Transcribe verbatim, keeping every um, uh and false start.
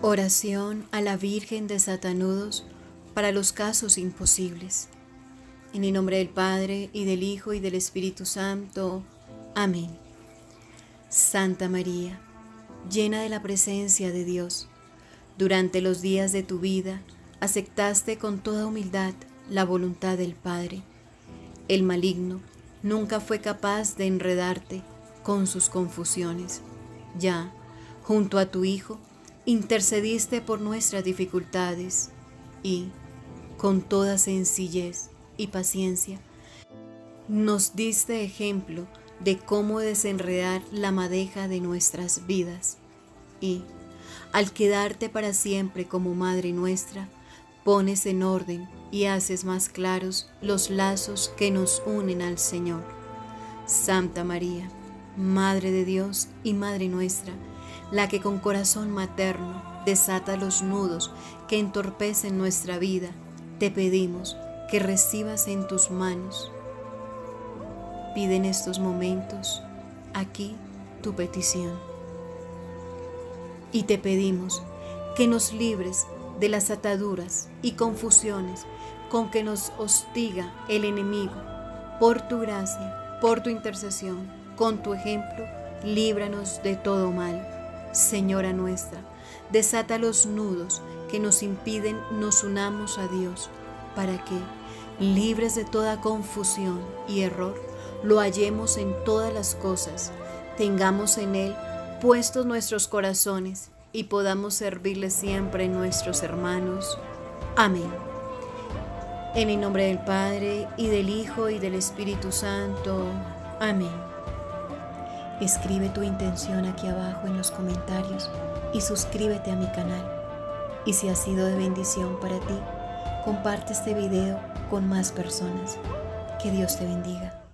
Oración a la Virgen desatanudos para los casos imposibles. En el nombre del Padre, y del Hijo, y del Espíritu Santo. Amén. Santa María, llena de la presencia de Dios, durante los días de tu vida aceptaste con toda humildad la voluntad del Padre. El maligno nunca fue capaz de enredarte con sus confusiones. Ya, junto a tu Hijo, intercediste por nuestras dificultades y, con toda sencillez y paciencia, nos diste ejemplo de cómo desenredar la madeja de nuestras vidas y, al quedarte para siempre como Madre nuestra, pones en orden y haces más claros los lazos que nos unen al Señor. Santa María, Madre de Dios y Madre nuestra, la que con corazón materno desata los nudos que entorpecen nuestra vida, te pedimos que recibas en tus manos. Pide en estos momentos aquí tu petición. Y te pedimos que nos libres de las ataduras y confusiones con que nos hostiga el enemigo. Por tu gracia, por tu intercesión, con tu ejemplo, líbranos de todo mal. Señora nuestra, desata los nudos que nos impiden nos unamos a Dios, para que, libres de toda confusión y error, lo hallemos en todas las cosas, tengamos en Él puestos nuestros corazones y podamos servirle siempre a nuestros hermanos. Amén. En el nombre del Padre, y del Hijo, y del Espíritu Santo. Amén. Escribe tu intención aquí abajo en los comentarios y suscríbete a mi canal. Y si ha sido de bendición para ti, comparte este video con más personas. Que Dios te bendiga.